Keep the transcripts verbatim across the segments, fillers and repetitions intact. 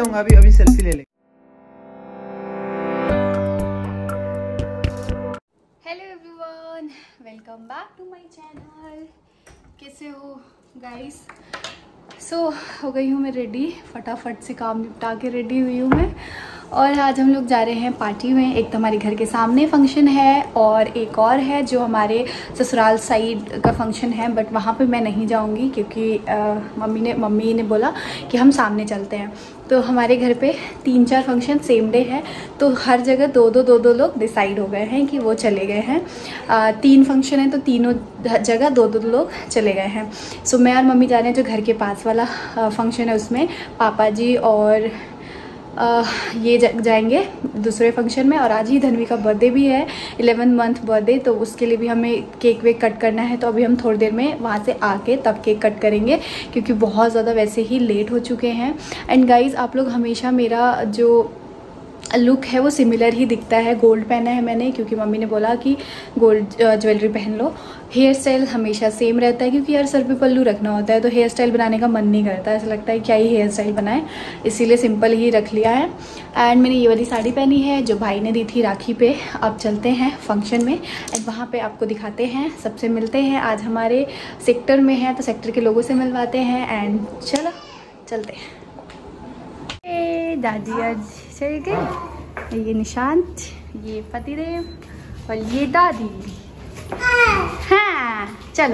करूंगा अभी अभी सेल्फी ले ले। Hello everyone, welcome back to my channel. कैसे हो गाइस? सो so, हो गई हूँ मैं रेडी, फटाफट से काम निपटा के रेडी हुई हूँ मैं। और आज हम लोग जा रहे हैं पार्टी में। एक तो हमारे घर के सामने फंक्शन है और एक और है जो हमारे ससुराल साइड का फंक्शन है, बट वहाँ पे मैं नहीं जाऊँगी क्योंकि आ, मम्मी ने मम्मी ने बोला कि हम सामने चलते हैं। तो हमारे घर पे तीन चार फंक्शन सेम डे है, तो हर जगह दो दो दो दो लोग डिसाइड हो गए हैं कि वो चले गए हैं। आ, तीन फंक्शन है तो तीनों जगह दो दो लोग चले गए हैं। सो मैं और मम्मी जा रहे हैं जो घर के पास वाला फंक्शन है, उसमें पापा जी और आ, ये जाएंगे दूसरे फंक्शन में। और आज ही धनवी का बर्थडे भी है, इलेवन मंथ बर्थडे, तो उसके लिए भी हमें केक वेक कट करना है। तो अभी हम थोड़ी देर में वहाँ से आके तब केक कट करेंगे क्योंकि बहुत ज़्यादा वैसे ही लेट हो चुके हैं। एंड गाइज़, आप लोग हमेशा मेरा जो लुक है वो सिमिलर ही दिखता है। गोल्ड पहना है मैंने क्योंकि मम्मी ने बोला कि गोल्ड ज्वेलरी पहन लो। हेयर स्टाइल हमेशा सेम रहता है क्योंकि यार सर पे पल्लू रखना होता है, तो हेयर स्टाइल बनाने का मन नहीं करता, ऐसा लगता है क्या ही हेयर स्टाइल बनाए, इसीलिए सिंपल ही रख लिया है। एंड मैंने ये वाली साड़ी पहनी है जो भाई ने दी थी राखी पे। अब चलते हैं फंक्शन में एंड वहाँ पे आपको दिखाते हैं, सबसे मिलते हैं। आज हमारे सेक्टर में है तो सेक्टर के लोगों से मिलवाते हैं। एंड चलो चलते हैं। दादी आज चल गए, ये निशांत, ये पतिदेव और ये दादी। हाँ चलो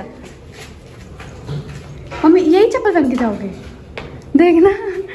मम्मी, यही चप्पल पहन के जाओगे, देखना।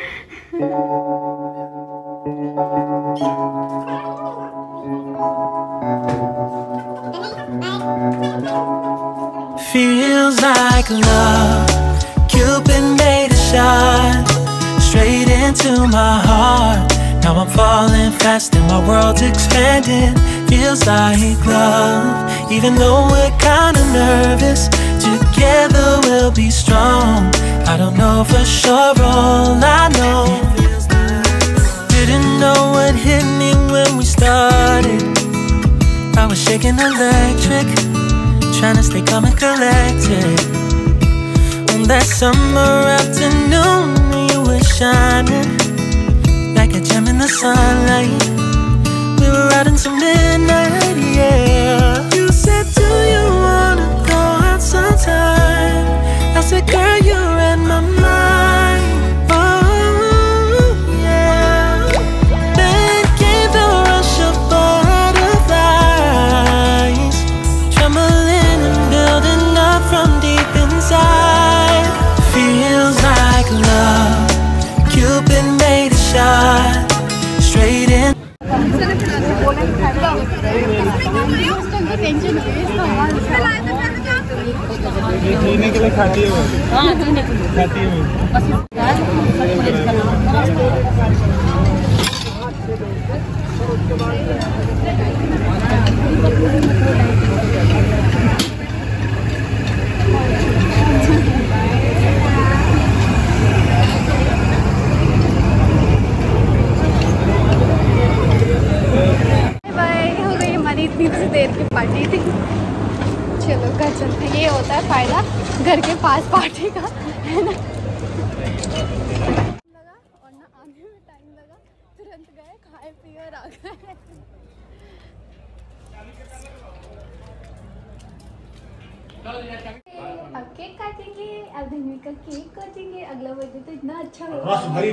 Feels like love, Cupid made a shot straight into my heart. Now I'm falling fast and my world's expanding. Feels like love, even though we're kinda nervous. Together we'll be strong. I don't know for sure, all I know. Didn't know what hit me when we started. I was shaking electric, trying to stay calm and collected. On that summer afternoon, you were shining like a gem in the sunlight. We were riding till midnight, yeah. You said, do you wanna go out sometime? I said, girl, you read my mind. Oh, yeah. Then came the rush of butterflies, trembling and building up from deep inside. Feels like love, Cupid made a shot straight in. ये जीने के लिए खाती है वो। हाँ, जीने के लिए खाती है वो। इतनी देर की पार्टी थी, चलो घर चलते हैं। ये होता है फायदा घर के पास पार्टी का, है ना। लगा और ना आने में टाइम लगा, तुरंत गए, खाए पिए और आ गए। अब केक काटेंगे, अब धनवी का केक काटेंगे। अगला बर्थडे तो इतना अच्छा होगा।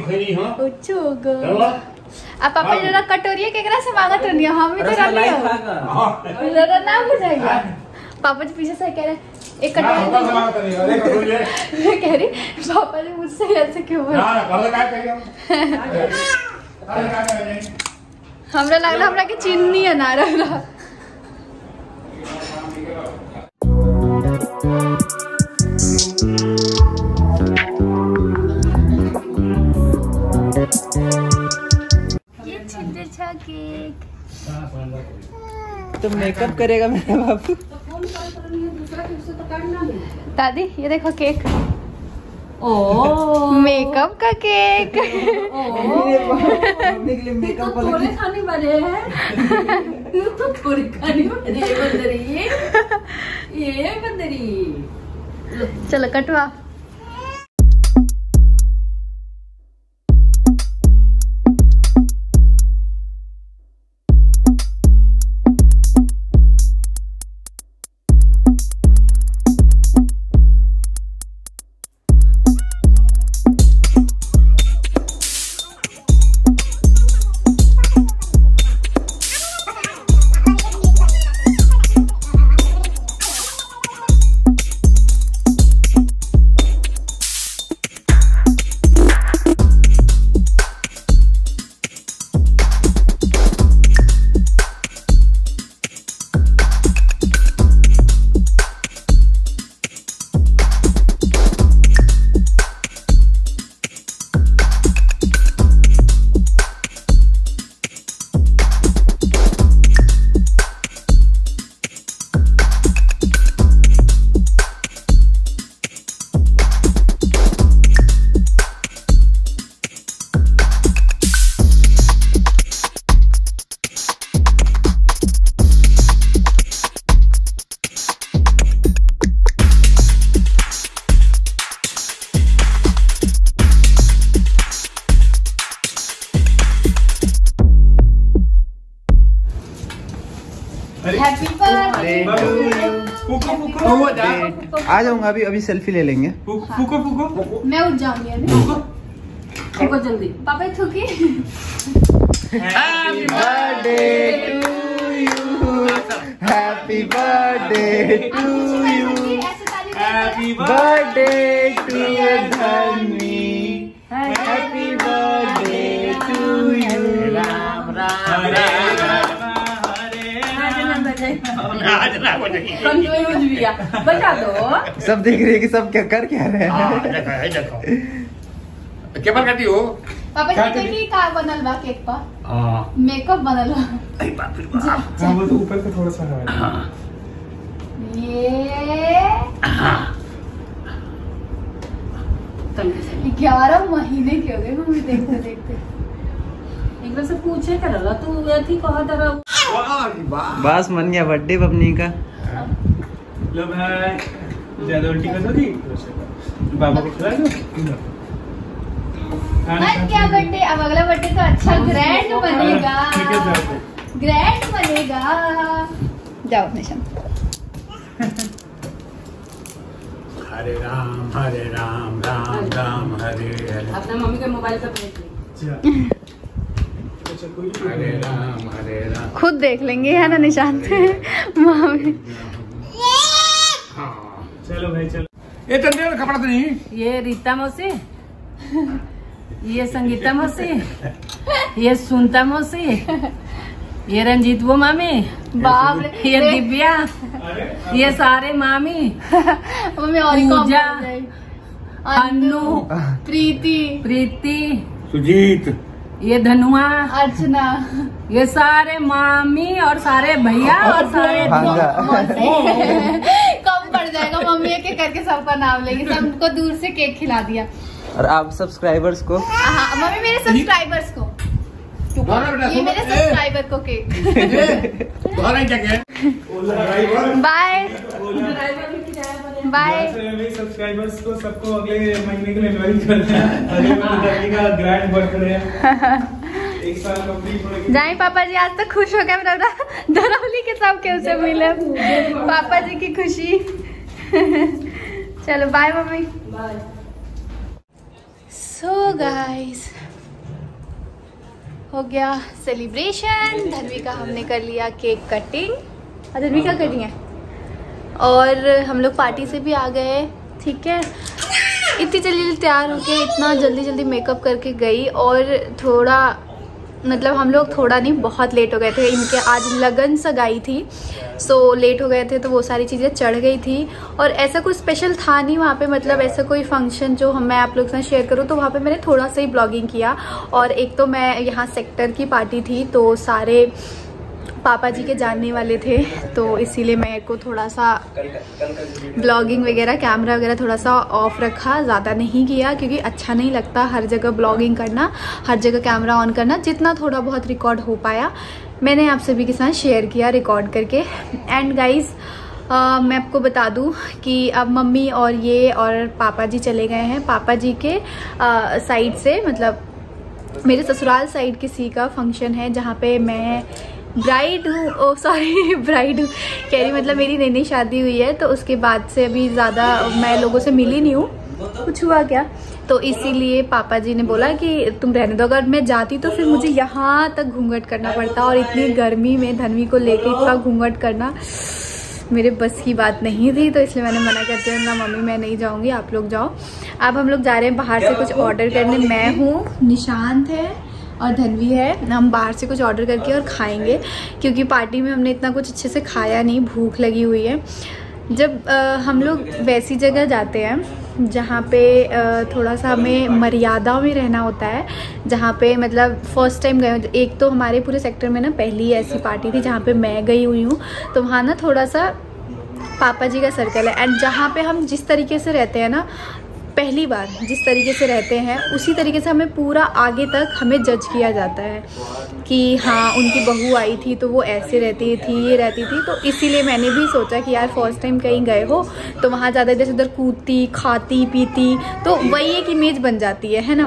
अब पापा जरा कटोरिया केकरा से मांगा तो नहीं, हम भी तो रख जरा ना हो जाएगा। पापा जी पीछे से कह रहे एक कटोरिया, मैं कह रही पापा जी मुझसे ऐसे क्यों बोल। हमरा लगला हमरा के चीनी है ना रहा। केक तो मेकअप करेगा मेरा बाबू। दादी ये देखो केक, ओ मेकअप का केक। मम्मी के लिए मेकअप तो थोड़े खाने वाले हैं। तो थोड़े खाने वाले ये बंदरी, ये बंदरी। चलो कटवा। हैप्पी बर्थडे फूको फूको आ जाऊंगा अभी अभी सेल्फी ले लेंगे। फूको फूको मैं उठ जाऊंगी अभी। फूको जल्दी। पापा थूकी। Happy birthday to you, happy birthday to you, happy birthday to Dhanvi, happy birthday to you. Ram Ram Hare Ram बता दो। सब देख रहे हैं कि सब क्या कर क्या रहे हैं। क्या बात करती हो? पापा जी देखिए का बनल बा केक पर। मेकअप बनल बा। हाँ वो तो ऊपर से थोड़ा सा है। ये ग्यारह महीने के हो गए मम्मी देखते देखते। एक बार से पूछे करला तू अथी कहा दरा। बस मन गया बर्थडे बबनी का। लो भाई ज्यादा उल्टी कर दोगी बाबा को खिला दो। आज क्या बर्थडे, अब अगला बर्थडे तो अच्छा ग्रैंड बनेगा, ग्रैंड बनेगा। जाओ निशान। हरे राम हरे राम राम राम हरे हरे। अपना मम्मी के मोबाइल पे भेज दे। हरे राम हरे राम। खुद देख लेंगे है ना निशांत। मम्मी चलो भाई चलो। ये तो नहीं कपड़ा तो नहीं। ये रीता मौसी, ये संगीता मौसी, ये सुनता मौसी, ये रंजीत वो मामी, बाप रे, ये दिव्या, ये सारे मामी, मम्मी और पूजा, अन्नू, प्रीति, प्रीति, सुजीत, ये धनुआ, अर्चना, ये सारे मामी और सारे भैया और सारे कम पड़ जाएगा। मम्मी एक एक करके सबका नाम लेंगे, सबको दूर से केक खिला दिया। और आप सब्सक्राइबर्स को। हाँ मम्मी मेरे सब्सक्राइबर्स को, ये मेरे सब्सक्राइबर को केक। बाय बाय सब्सक्राइबर्स को सबको अगले महीने के लिए इनवाइट करते हैं। अगले महीने का ग्रैंड बर्थडे है। एक साल कंप्लीट हो गया। जाए पापा जी आज तक खुश हो गए। मेरा दरौली के सब के उसे मिले पापा जी की खुशी। चलो बाय मम्मी। सो गाइस हो गया सेलिब्रेशन। धन्वी का हमने कर लिया केक कटिंग। और धन्वी क्या कर रही है? और हम लोग पार्टी से भी आ गए। ठीक है, इतनी जल्दी जल्दी तैयार होके इतना जल्दी जल्दी मेकअप करके गई। और थोड़ा मतलब हम लोग थोड़ा नहीं बहुत लेट हो गए थे। इनके आज लगन सगाई थी, सो लेट हो गए थे तो वो सारी चीज़ें चढ़ गई थी। और ऐसा कुछ स्पेशल था नहीं वहाँ पे, मतलब ऐसा कोई फंक्शन जो हम मैं आप लोग के साथ शेयर करूँ। तो वहाँ पे मैंने थोड़ा सा ही ब्लॉगिंग किया। और एक तो मैं यहाँ सेक्टर की पार्टी थी तो सारे पापा जी के जानने वाले थे, तो इसीलिए मैं को थोड़ा सा ब्लॉगिंग वगैरह कैमरा वगैरह थोड़ा सा ऑफ रखा, ज़्यादा नहीं किया क्योंकि अच्छा नहीं लगता हर जगह ब्लॉगिंग करना, हर जगह कैमरा ऑन करना। जितना थोड़ा बहुत रिकॉर्ड हो पाया मैंने आप सभी के साथ शेयर किया रिकॉर्ड करके। एंड गाइस Uh, मैं आपको बता दूं कि अब मम्मी और ये और पापा जी चले गए हैं। पापा जी के साइड uh, से मतलब मेरे ससुराल साइड किसी का फंक्शन है जहाँ पे मैं ब्राइड हूँ। ओ सॉरी ब्राइड हूँ कह रही, मतलब मेरी नई नई शादी हुई है तो उसके बाद से अभी ज़्यादा मैं लोगों से मिली नहीं हूँ। कुछ हुआ क्या? तो इसीलिए पापा जी ने बोला कि तुम रहने दो। अगर मैं जाती तो फिर मुझे यहाँ तक घूंघट करना पड़ता, और इतनी गर्मी में धन्वी को लेके इतना घूंघट करना मेरे बस की बात नहीं थी। तो इसलिए मैंने मना कर दिया, ना मम्मी मैं नहीं जाऊंगी, आप लोग जाओ। अब हम लोग जा रहे हैं बाहर से कुछ ऑर्डर करने। मैं हूँ, निशांत है और धन्वी है। हम बाहर से कुछ ऑर्डर करके और खाएंगे क्योंकि पार्टी में हमने इतना कुछ अच्छे से खाया नहीं, भूख लगी हुई है। जब आ, हम लोग वैसी जगह जाते हैं जहाँ पे आ, थोड़ा सा हमें मर्यादा में रहना होता है, जहाँ पे मतलब फ़र्स्ट टाइम गए। एक तो हमारे पूरे सेक्टर में ना पहली ऐसी पार्टी थी जहाँ पे मैं गई हुई हूँ, तो वहाँ ना थोड़ा सा पापा जी का सर्कल है। एंड जहाँ पे हम जिस तरीके से रहते हैं ना, पहली बार जिस तरीके से रहते हैं उसी तरीके से हमें पूरा आगे तक हमें जज किया जाता है कि हाँ उनकी बहू आई थी तो वो ऐसे रहती थी, ये रहती थी। तो इसीलिए मैंने भी सोचा कि यार फर्स्ट टाइम कहीं गए हो तो वहाँ ज़्यादा इधर उधर कूदती खाती पीती तो वही एक इमेज बन जाती है है ना।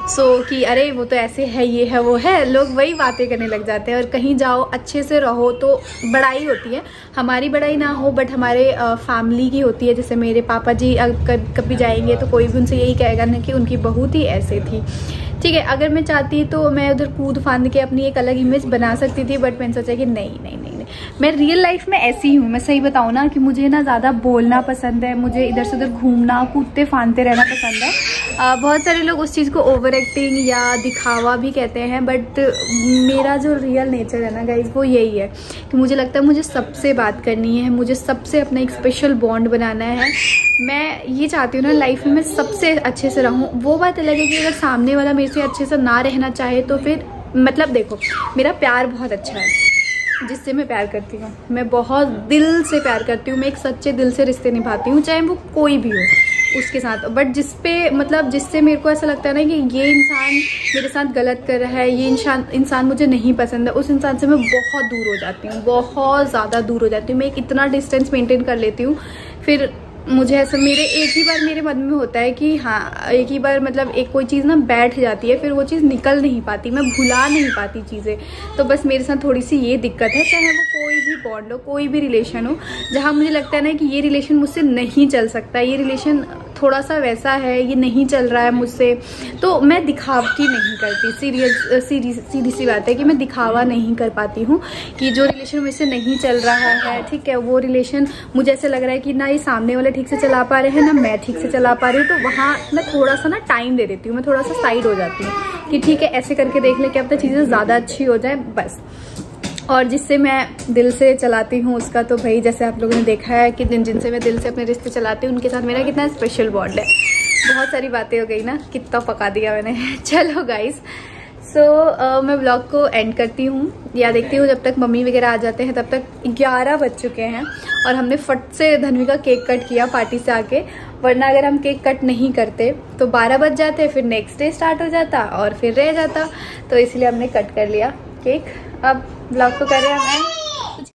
सो so, कि अरे वो तो ऐसे है, ये है, वो है, लोग वही बातें करने लग जाते हैं। और कहीं जाओ अच्छे से रहो तो बड़ाई होती है, हमारी बड़ाई ना हो बट हमारे फैमिली की होती है। जैसे मेरे पापा जी अगर कभी जाएंगे तो कोई भी उनसे यही कहेगा ना कि उनकी बहू थी ऐसे थी, ठीक है। अगर मैं चाहती तो मैं उधर कूद फांद के अपनी एक अलग इमेज बना सकती थी, बट मैंने सोचा कि नहीं नहीं नहीं नहीं, मैं रियल लाइफ में ऐसी हूँ। मैं सही बताऊँ ना कि मुझे ना ज़्यादा बोलना पसंद है, मुझे इधर से उधर घूमना कूदते फांदते रहना पसंद है। आ, बहुत सारे लोग उस चीज़ को ओवर एक्टिंग या दिखावा भी कहते हैं, बट मेरा जो रियल नेचर है ना गाइज वो यही है कि मुझे लगता है मुझे सबसे बात करनी है, मुझे सबसे अपना एक स्पेशल बॉन्ड बनाना है। मैं ये चाहती हूँ ना लाइफ में मैं सबसे अच्छे से रहूँ। वो बात अलग है कि अगर सामने वाला मेरे से अच्छे से ना रहना चाहे तो फिर मतलब देखो, मेरा प्यार बहुत अच्छा है जिससे मैं प्यार करती हूँ, मैं बहुत दिल से प्यार करती हूँ, मैं एक सच्चे दिल से रिश्ते निभाती हूँ, चाहे वो कोई भी हो उसके साथ। बट जिस पे मतलब जिससे मेरे को ऐसा लगता है ना कि ये इंसान मेरे साथ गलत कर रहा है, ये इंसान इंसान मुझे नहीं पसंद है, उस इंसान से मैं बहुत दूर हो जाती हूँ, बहुत ज़्यादा दूर हो जाती हूँ। मैं एक इतना डिस्टेंस मेंटेन कर लेती हूँ। फिर मुझे ऐसा मेरे एक ही बार मेरे मन में होता है कि हाँ एक ही बार मतलब एक कोई चीज़ ना बैठ जाती है, फिर वो चीज़ निकल नहीं पाती, मैं भुला नहीं पाती चीज़ें। तो बस मेरे साथ थोड़ी सी ये दिक्कत है, चाहे वो कोई भी बॉन्ड हो, कोई भी रिलेशन हो, जहाँ मुझे लगता है ना कि ये रिलेशन मुझसे नहीं चल सकता, ये रिलेशन थोड़ा सा वैसा है, ये नहीं चल रहा है मुझसे, तो मैं दिखावटी नहीं करती। सीरियस सीधी सीधी सी बात है कि मैं दिखावा नहीं कर पाती हूँ कि जो रिलेशन मुझसे नहीं चल रहा है, ठीक है, वो रिलेशन मुझे ऐसे लग रहा है कि ना ये सामने वाले ठीक से चला पा रहे हैं ना मैं ठीक से चला पा रही हूँ, तो वहाँ मैं थोड़ा सा ना टाइम दे देती हूँ, मैं थोड़ा सा साइड हो जाती हूँ कि ठीक है ऐसे करके देख ले क्या पता चीज़ें ज़्यादा अच्छी हो जाए बस। और जिससे मैं दिल से चलाती हूँ उसका तो भाई जैसे आप लोगों ने देखा है कि जिन जिनसे मैं दिल से अपने रिश्ते चलाती हूँ उनके साथ मेरा कितना स्पेशल बॉन्ड है। बहुत सारी बातें हो गई ना, कितना पका दिया मैंने। चलो गाइस, सो so, uh, मैं ब्लॉग को एंड करती हूँ या देखती हूँ, जब तक मम्मी वगैरह आ जाते हैं तब तक ग्यारह बज चुके हैं और हमने फट से धन्वी का केक कट किया पार्टी से आके, वरना अगर हम केक कट नहीं करते तो बारह बज जाते, फिर नेक्स्ट डे स्टार्ट हो जाता और फिर रह जाता, तो इसलिए हमने कट कर लिया केक। अब ब्लॉग को कर रहे हैं हम एंड।